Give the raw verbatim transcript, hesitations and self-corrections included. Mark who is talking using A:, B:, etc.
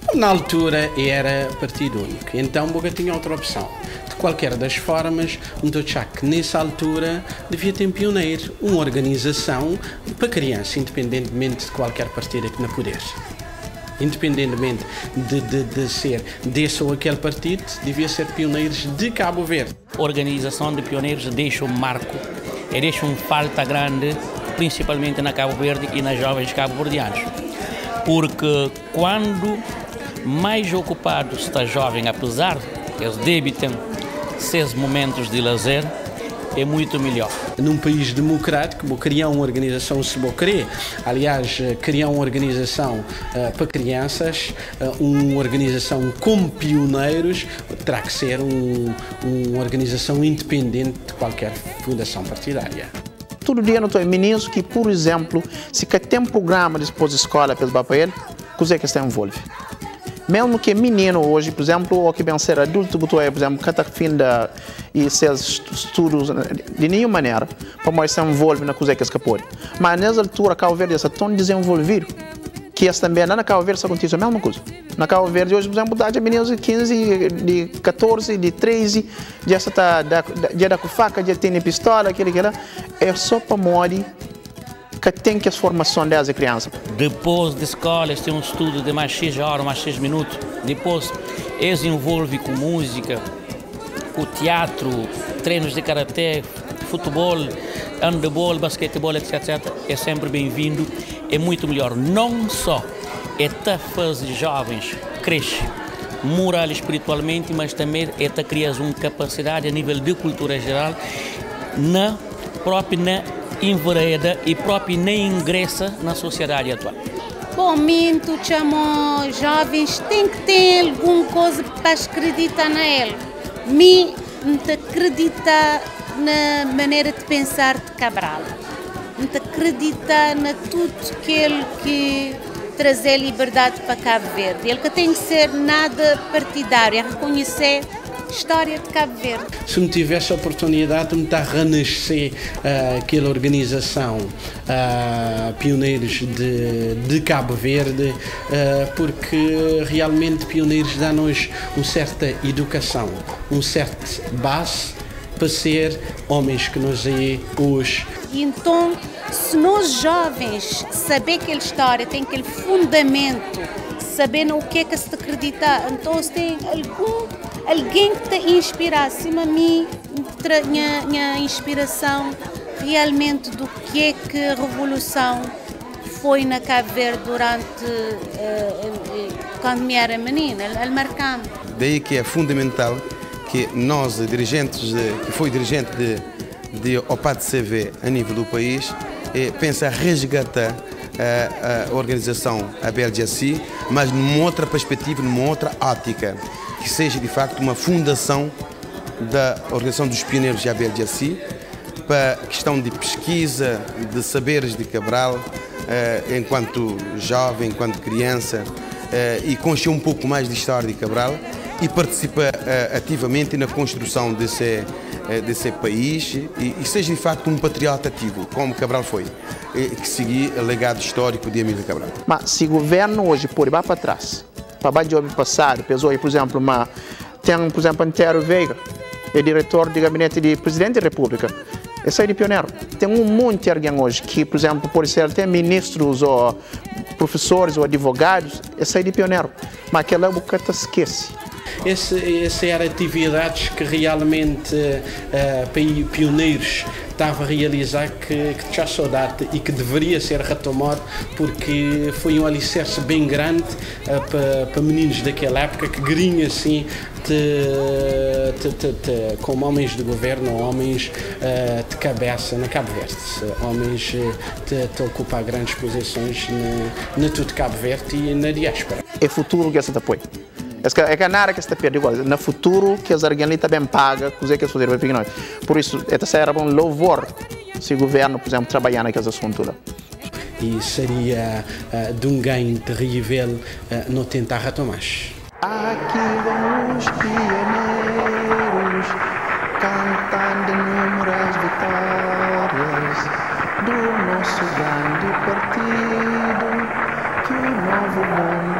A: Na altura era partido único, então Boga tinha outra opção. De qualquer das formas, um que nessa altura devia ter um pioneiro, uma organização para criança, independentemente de qualquer partido que não pudesse. Independentemente de, de, de ser desse ou aquele partido, devia ser pioneiros de Cabo Verde.
B: A organização de pioneiros deixa um marco e deixa uma falta grande, principalmente na Cabo Verde e nas jovens cabo-verdianos. Porque quando mais ocupado está jovem, apesar que eles debitam seus momentos de lazer, é muito melhor.
A: Num país democrático, vou criar uma organização, se vou querer, aliás, criar uma organização uh, para crianças, uh, uma organização com pioneiros, terá que ser um, uma organização independente de qualquer fundação partidária.
C: Todo dia não tem meninos que, por exemplo, se que tem programa de escola para ele, o que é que se envolve? Mesmo que menino hoje, por exemplo, ou que bem ser adulto, por exemplo, que está fim de seus estudos de nenhuma maneira, para mais se envolver na coisa que se pode. Mas nessa altura, Cabo Verde está tão desenvolvido que esse também na Cabo Verde acontece a mesma coisa. Na Cabo Verde hoje, por exemplo, dá de meninos de quinze, de catorze, de treze, já está já dá com faca, já tem pistola, aquele que lá, é só para morrer que tem que a formação dessa criança.
B: Depois da escola, eles têm um estudo de mais seis horas, mais seis minutos. Depois, eles envolvem com música, com teatro, treinos de karatê, futebol, handebol, basquetebol, etcétera. É sempre bem-vindo, é muito melhor. Não só é para fazer jovens crescer moral e espiritualmente, mas também é para criar uma capacidade a nível de cultura geral, na própria na envereda e próprio nem ingressa na sociedade atual.
D: Bom, minto, chamo jovens, tem que ter alguma coisa para acreditar na ele. Me acredita na maneira de pensar de Cabral. Me acredita na tudo aquilo que trazer liberdade para Cabo Verde. Ele que tem que ser nada partidário, é reconhecer história de Cabo Verde.
A: Se me tivesse a oportunidade de me dar a renascer uh, aquela organização uh, Pioneiros de, de Cabo Verde, uh, porque realmente Pioneiros dá-nos uma certa educação, um certo base para ser homens que nos é hoje.
D: Então, se nós jovens saber aquela história, tem aquele fundamento, sabendo o que é que se acredita, então se tem algum alguém que te inspira, acima de mim, minha, minha inspiração realmente do que é que a revolução foi na Cabo Verde durante, uh, quando me era menina, ele marcou-me.
E: Daí que é fundamental que nós, dirigentes, que foi dirigente de, de O P A D C V a nível do país, eh, pensa resgatar a, a organização Abel Jaci, mas numa outra perspectiva, numa outra ótica, que seja de facto uma fundação da Organização dos Pioneiros de Abel Jaci, para a questão de pesquisa, de saberes de Cabral, eh, enquanto jovem, enquanto criança, eh, e conhecer um pouco mais de história de Cabral e participa eh, ativamente na construção desse, eh, desse país e, e seja de facto um patriota ativo, como Cabral foi, e que seguir o legado histórico de Amílcar Cabral.
C: Mas se o governo hoje pode ir para trás, para o ano passado, pessoa, por exemplo, uma, tem, por exemplo, Antero Veiga, é diretor de gabinete de presidente da República, esse é de pioneiro. Tem um monte de alguém hoje que, por exemplo, pode ser até ministros ou professores ou advogados, esse é de pioneiro, mas aquela boca te esquece.
A: Esse, esse eram atividades que realmente uh, pioneiros estava a realizar que, que tinha saudade e que deveria ser retomado, porque foi um alicerce bem grande uh, para, para meninos daquela época que queriam assim te, te, te, te, como homens de governo, homens uh, de cabeça na Cabo Verde, homens uh, de ocupar grandes posições na, na tudo Cabo Verde e na diáspora.
C: É futuro que essa te apoia. É que nada que está perdido igual. No futuro, que as alguém também paga, coisa que as fazer para nós. Por isso, essa era um louvor se o governo, por exemplo, trabalhar naqueles assuntos.
A: E seria uh, de um ganho terrível uh, não tentar retomar.
C: Aqui vão os pioneiros cantando inúmeras vitórias do nosso grande partido que o novo mundo